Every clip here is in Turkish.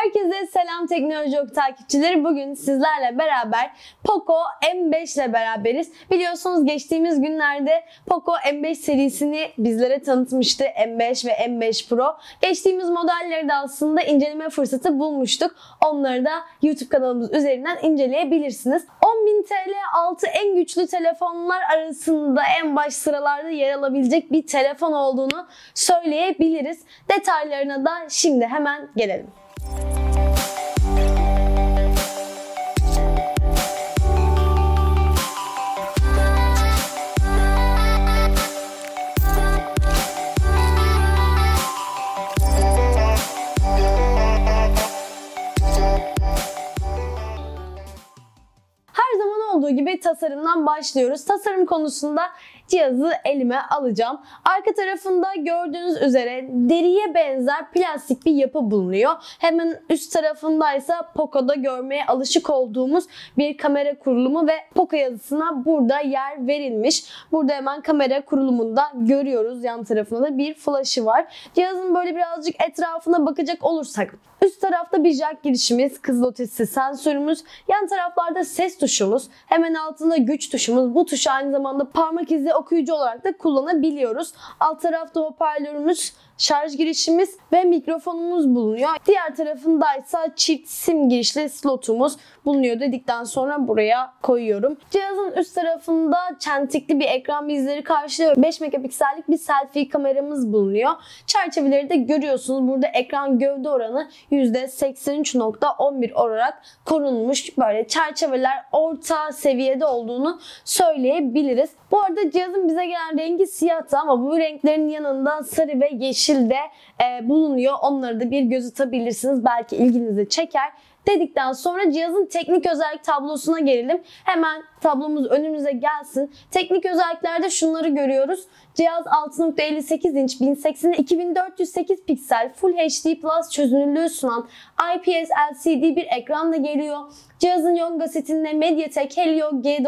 Herkese selam Teknoloji Oku takipçileri. Bugün sizlerle beraber Poco M5 ile beraberiz. Biliyorsunuz geçtiğimiz günlerde Poco M5 serisini bizlere tanıtmıştı. M5 ve M5 Pro. Geçtiğimiz modelleri de aslında inceleme fırsatı bulmuştuk. Onları da YouTube kanalımız üzerinden inceleyebilirsiniz. 10.000 TL altı en güçlü telefonlar arasında en baş sıralarda yer alabilecek bir telefon olduğunu söyleyebiliriz. Detaylarına da şimdi hemen gelelim. Her zaman olduğu gibi tasarımdan başlıyoruz. Tasarım konusunda cihazı elime alacağım. Arka tarafında gördüğünüz üzere deriye benzer plastik bir yapı bulunuyor. Hemen üst tarafındaysa Poco'da görmeye alışık olduğumuz bir kamera kurulumu ve Poco yazısına burada yer verilmiş. Burada hemen kamera kurulumunda görüyoruz. Yan tarafında da bir flash'ı var. Cihazın böyle birazcık etrafına bakacak olursak üst tarafta bir jack girişimiz, kızılötesi sensörümüz, yan taraflarda ses tuşumuz, hemen altında güç tuşumuz. Bu tuşu aynı zamanda parmak izi okuyucu olarak da kullanabiliyoruz. Alt tarafta hoparlörümüz, şarj girişimiz ve mikrofonumuz bulunuyor. Diğer tarafındaysa çift sim girişli slotumuz bulunuyor dedikten sonra buraya koyuyorum. Cihazın üst tarafında çentikli bir ekran bizleri karşılıyor. 5 megapiksellik bir selfie kameramız bulunuyor. Çerçeveleri de görüyorsunuz. Burada ekran gövde oranı %83.11 olarak korunmuş. Böyle çerçeveler orta seviyede olduğunu söyleyebiliriz. Bu arada cihazın bize gelen rengi siyahtı ama bu renklerin yanında sarı ve yeşil de bulunuyor. Onları da bir göz atabilirsiniz. Belki ilginizi çeker. Dedikten sonra cihazın teknik özellik tablosuna gelelim. Hemen tablomuz önümüze gelsin. Teknik özelliklerde şunları görüyoruz. Cihaz 6.58 inç 1080'e 2408 piksel Full HD Plus çözünürlüğü sunan IPS LCD bir ekranla geliyor. Cihazın yonga setinde MediaTek Helio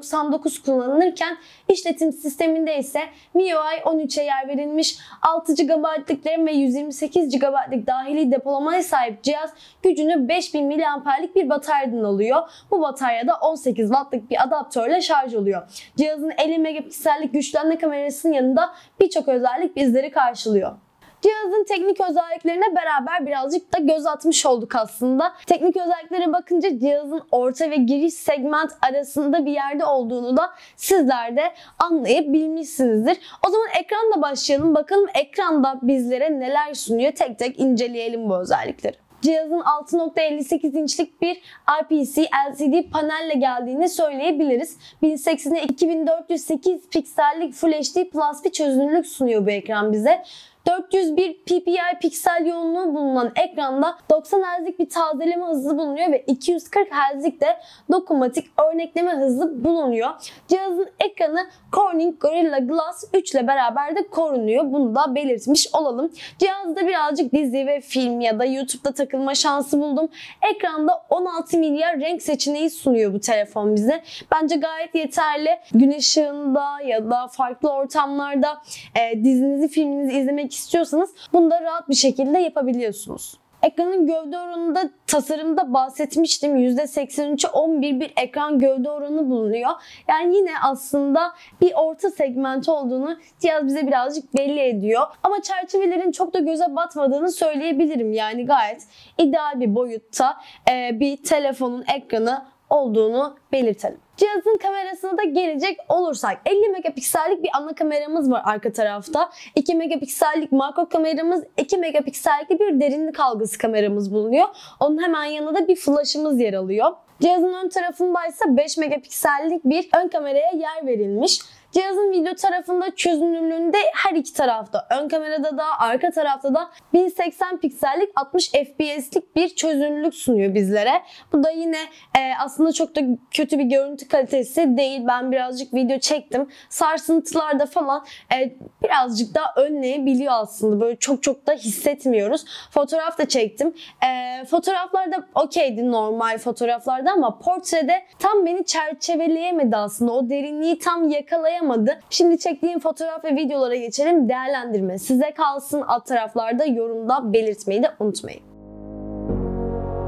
G99 kullanılırken işletim sisteminde ise MIUI 13'e yer verilmiş. 6 GB'lık RAM ve 128 GB'lık dahili depolamaya sahip cihaz gücünü 5000 mAh'lik bir bataryadan alıyor. Bu bataryada 18 Watt'lık bir adaptörle şarj oluyor. Cihazın 50 megapiksellik güçlenme kamerasının yanında birçok özellik bizleri karşılıyor. Cihazın teknik özelliklerine beraber birazcık da göz atmış olduk aslında. Teknik özelliklere bakınca cihazın orta ve giriş segment arasında bir yerde olduğunu da sizler de anlayabilmişsinizdir. O zaman ekranla başlayalım. Bakalım ekranda bizlere neler sunuyor. Tek tek inceleyelim bu özellikleri. Cihazın 6.58 inçlik bir IPS LCD panelle geldiğini söyleyebiliriz. 1080'e 2408 piksellik Full HD Plus bir çözünürlük sunuyor bu ekran bize. 401 ppi piksel yoğunluğu bulunan ekranda 90 Hz'lik bir tazeleme hızı bulunuyor ve 240 Hz'lik de dokunmatik örnekleme hızı bulunuyor. Cihazın ekranı Corning Gorilla Glass 3 ile beraber de korunuyor. Bunu da belirtmiş olalım. Cihazda birazcık dizi ve film ya da YouTube'da takılma şansı buldum. Ekranda 16 milyar renk seçeneği sunuyor bu telefon bize. Bence gayet yeterli. Gün ışığında ya da farklı ortamlarda dizinizi, filminizi izlemek istiyorsanız bunu da rahat bir şekilde yapabiliyorsunuz. Ekranın gövde oranında tasarımda bahsetmiştim. %83'e 11 bir ekran gövde oranı bulunuyor. Yani yine aslında bir orta segment olduğunu cihaz bize birazcık belli ediyor. Ama çerçevelerin çok da göze batmadığını söyleyebilirim. Yani gayet ideal bir boyutta bir telefonun ekranı olduğunu belirtelim. Cihazın kamerasına da gelecek olursak 50 megapiksellik bir ana kameramız var arka tarafta. 2 megapiksellik makro kameramız, 2 megapiksellik bir derinlik algısı kameramız bulunuyor. Onun hemen yanında da bir flash'ımız yer alıyor. Cihazın ön tarafındaysa 5 megapiksellik bir ön kameraya yer verilmiş. Cihazın video tarafında çözünürlüğünde her iki tarafta, ön kamerada da arka tarafta da 1080 piksellik 60 FPS'lik bir çözünürlük sunuyor bizlere. Bu da yine aslında çok da kötü bir görüntü kalitesi değil. Ben birazcık video çektim. Sarsıntılarda falan birazcık daha önleyebiliyor aslında. Böyle çok da hissetmiyoruz. Fotoğraf da çektim. Fotoğraflarda okeydi normal fotoğraflarda ama portrede tam beni çerçeveleyemedi aslında. O derinliği tam yakalayamadı. Şimdi çektiğim fotoğraf ve videolara geçelim. Değerlendirme size kalsın. Alt taraflarda yorumda belirtmeyi de unutmayın.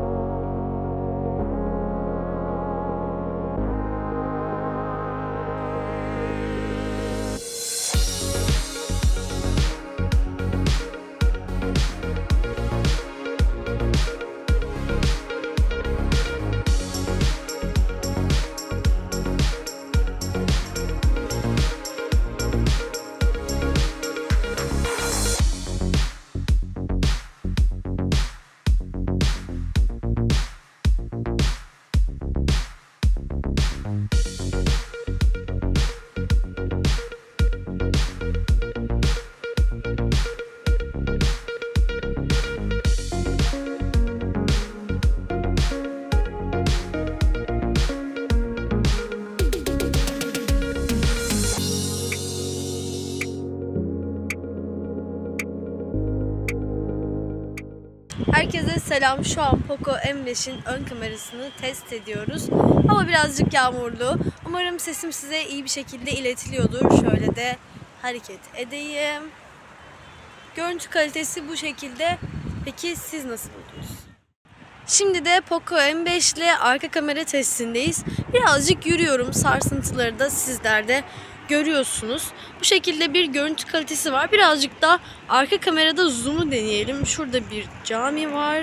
Herkese selam. Şu an Poco M5'in ön kamerasını test ediyoruz. Hava birazcık yağmurlu. Umarım sesim size iyi bir şekilde iletiliyordur. Şöyle de hareket edeyim. Görüntü kalitesi bu şekilde. Peki siz nasıl buldunuz? Şimdi de Poco M5 ile arka kamera testindeyiz. Birazcık yürüyorum. Sarsıntıları da sizler de görüyorsunuz. Bu şekilde bir görüntü kalitesi var. Birazcık da arka kamerada zoom'u deneyelim. Şurada bir cami var.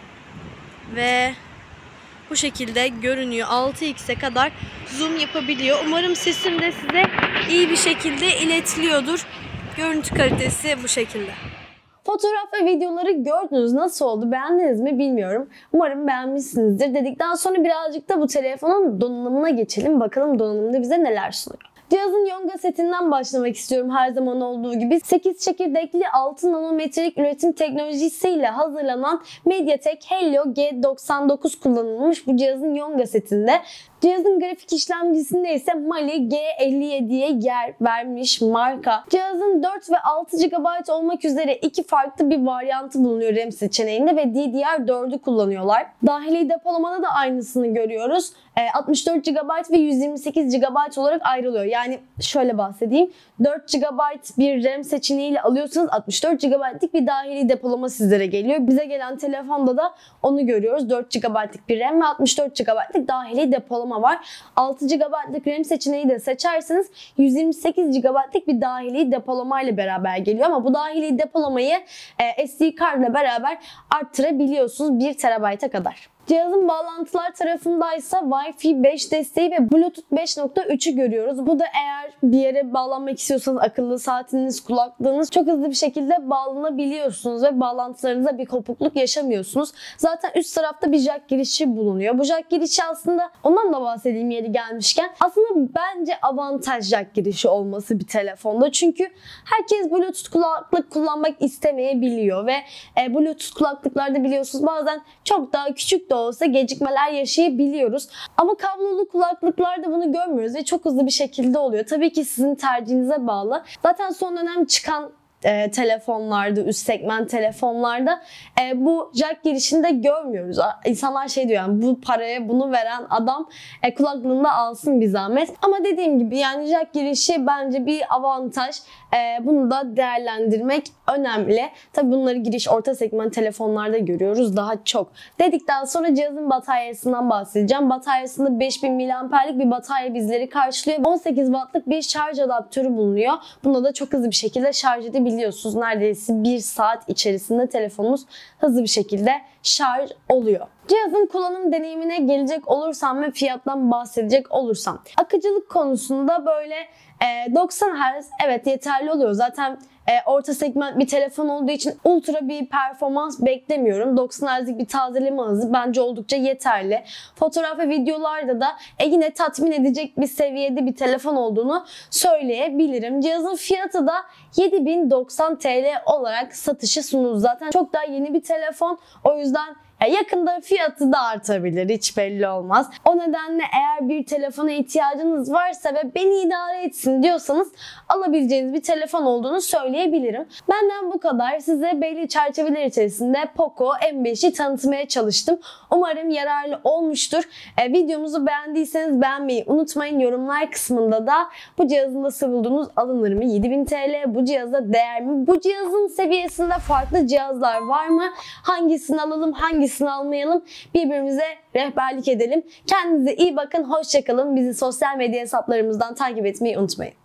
Ve bu şekilde görünüyor. 6x'e kadar zoom yapabiliyor. Umarım sesim de size iyi bir şekilde iletiliyordur. Görüntü kalitesi bu şekilde. Fotoğraf ve videoları gördünüz. Nasıl oldu? Beğendiniz mi bilmiyorum. Umarım beğenmişsinizdir. Dedikten sonra birazcık da bu telefonun donanımına geçelim. Bakalım donanımda bize neler sunuyor. Cihazın Yonga setinden başlamak istiyorum her zaman olduğu gibi. 8 çekirdekli 6 nanometrelik üretim teknolojisiyle hazırlanan MediaTek Helio G99 kullanılmış bu cihazın Yonga setinde. Cihazın grafik işlemcisinde ise Mali G57'ye yer vermiş marka. Cihazın 4 ve 6 GB olmak üzere iki farklı bir varyantı bulunuyor RAM seçeneğinde ve DDR4'ü kullanıyorlar. Dahili depolamada da aynısını görüyoruz. 64 GB ve 128 GB olarak ayrılıyor. Yani şöyle bahsedeyim. 4 GB bir RAM seçeneğiyle alıyorsanız 64 GB'lik bir dahili depolama sizlere geliyor. Bize gelen telefonda da onu görüyoruz. 4 GB'lik bir RAM ve 64 GB'lik dahili depolama var. 6 GB'lik RAM seçeneği de seçerseniz 128 GB'lik bir dahili depolama ile beraber geliyor. Ama bu dahili depolamayı SD kartla beraber arttırabiliyorsunuz 1 TB'a kadar. Cihazın bağlantılar tarafındaysa Wi-Fi 5 desteği ve Bluetooth 5.3'ü görüyoruz. Bu da eğer bir yere bağlanmak istiyorsanız akıllı saatiniz, kulaklığınız çok hızlı bir şekilde bağlanabiliyorsunuz ve bağlantılarınızda bir kopukluk yaşamıyorsunuz. Zaten üst tarafta bir jack girişi bulunuyor. Bu jack girişi aslında ondan da bahsedeyim yeri gelmişken. Aslında bence avantaj jack girişi olması bir telefonda. Çünkü herkes Bluetooth kulaklık kullanmak istemeyebiliyor ve Bluetooth kulaklıklarda biliyorsunuz bazen çok daha küçük de olsa gecikmeler yaşayabiliyoruz. Ama kablolu kulaklıklarda bunu görmüyoruz ve çok hızlı bir şekilde oluyor. Tabii ki sizin tercihinize bağlı. Zaten son dönem çıkan telefonlarda, üst segment telefonlarda bu jack girişini de görmüyoruz. İnsanlar şey diyor yani bu paraya bunu veren adam kulaklığını da alsın bir zahmet. Ama dediğim gibi yani jack girişi bence bir avantaj. Bunu da değerlendirmek önemli. Tabii bunları giriş orta segment telefonlarda görüyoruz daha çok. Dedikten sonra cihazın bataryasından bahsedeceğim. Bataryasında 5000 mAh'lik bir batarya bizleri karşılıyor. 18 Watt'lık bir şarj adaptörü bulunuyor. Bunda da çok hızlı bir şekilde şarj edebiliyorsunuz. Neredeyse 1 saat içerisinde telefonunuz hızlı bir şekilde şarj oluyor. Cihazın kullanım deneyimine gelecek olursam ve fiyattan bahsedecek olursam. Akıcılık konusunda böyle 90 Hz evet yeterli oluyor. Zaten orta segment bir telefon olduğu için ultra bir performans beklemiyorum. 90 Hz'lik bir tazeleme hızı bence oldukça yeterli. Fotoğraf ve videolarda da yine tatmin edecek bir seviyede bir telefon olduğunu söyleyebilirim. Cihazın fiyatı da 7090 TL olarak satışa sunuldu. Zaten çok daha yeni bir telefon. O yüzden yakında fiyatı da artabilir. Hiç belli olmaz. O nedenle eğer bir telefona ihtiyacınız varsa ve beni idare etsin diyorsanız alabileceğiniz bir telefon olduğunu söyleyebilirim. Benden bu kadar. Size belli çerçeveler içerisinde Poco M5'i tanıtmaya çalıştım. Umarım yararlı olmuştur. Videomuzu beğendiyseniz beğenmeyi unutmayın. Yorumlar kısmında da bu cihazın nasıl bulduğunuz, alınır mı? 7000 TL bu cihaza değer mi? Bu cihazın seviyesinde farklı cihazlar var mı? Hangisini alalım, hangisini almayalım? Birbirimize rehberlik edelim. Kendinize iyi bakın, hoşça kalın. Bizi sosyal medya hesaplarımızdan takip etmeyi unutmayın.